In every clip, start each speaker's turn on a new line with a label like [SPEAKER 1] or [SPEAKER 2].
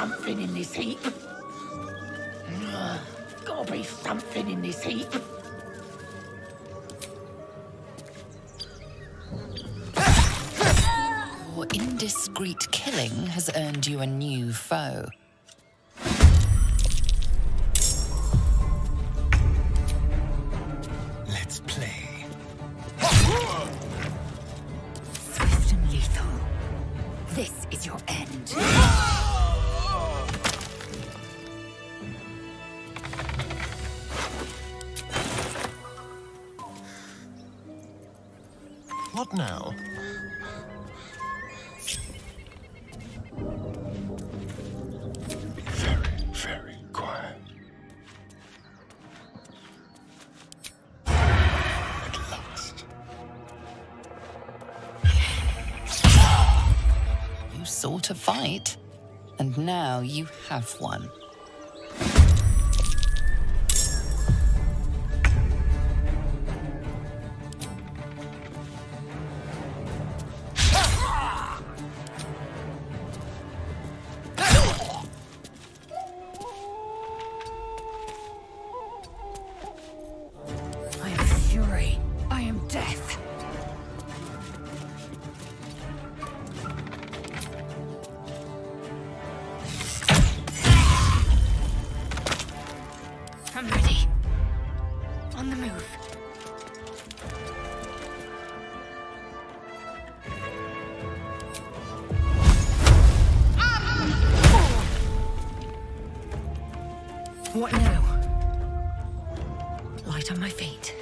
[SPEAKER 1] something in this heap. Gotta be something in this heap.
[SPEAKER 2] Your indiscreet killing has earned you a new foe.
[SPEAKER 3] Let's play.
[SPEAKER 1] Swift and lethal. This is your end.
[SPEAKER 3] What now? Very quiet. At last.
[SPEAKER 2] You sought a fight, and now you have one.
[SPEAKER 1] I am fury. I am death. I'm ready. On the move. What now? Light on my feet.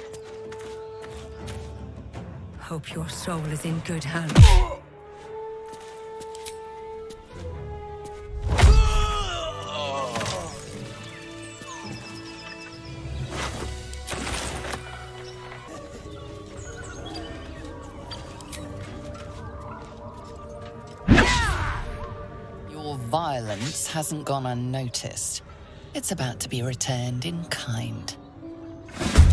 [SPEAKER 1] Hope your soul is in good hands.
[SPEAKER 2] Your violence hasn't gone unnoticed. It's about to be returned in kind.